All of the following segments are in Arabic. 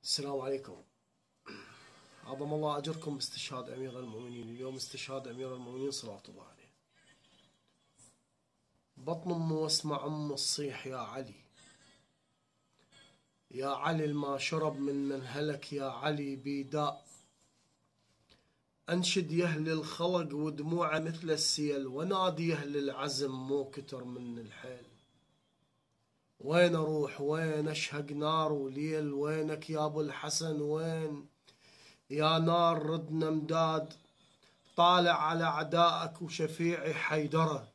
السلام عليكم. عظم الله أجركم باستشهاد أمير المؤمنين. اليوم استشهاد أمير المؤمنين صلوات الله عليه. بطن أمه واسمع أمه تصيح يا علي، يا علي الما شرب من منهلك يا علي بيداء. أنشد يهل الخلق ودموعه مثل السيل، ونادي يهل العزم مو كتر من الحيل. وين أروح وين أشهق نار وليل، وينك يا أبو الحسن وين يا نار ردنا مداد. طالع على أعدائك وشفيعي حيدرة،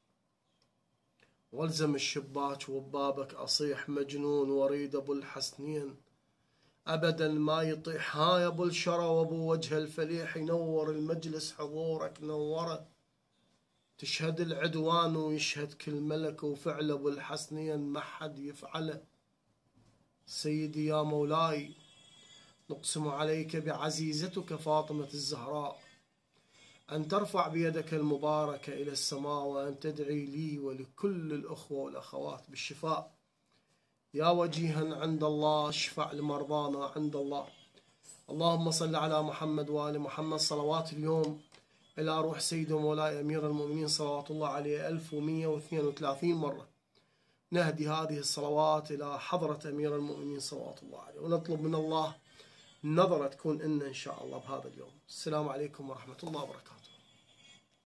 والزم الشباك وبابك أصيح مجنون. وريد أبو الحسنين أبدا ما يطيح. ها يا أبو الشرى وأبو وجه الفليح، ينور المجلس حضورك نوره. تشهد العدوان ويشهد كل ملك، وفعل أبو الحسنين ما حد يفعله. سيدي يا مولاي نقسم عليك بعزيزتك فاطمة الزهراء أن ترفع بيدك المباركة إلى السماء، وأن تدعي لي ولكل الأخوة والأخوات بالشفاء. يا وجيها عند الله اشفع لمرضانا عند الله. اللهم صل على محمد وآل محمد. صلوات اليوم إلى روح سيد ومولاي أمير المؤمنين صلوات الله عليه 1132 مرة. نهدي هذه الصلوات إلى حضرة أمير المؤمنين صلوات الله عليه، ونطلب من الله نظرة تكون إن شاء الله بهذا اليوم. السلام عليكم ورحمة الله وبركاته.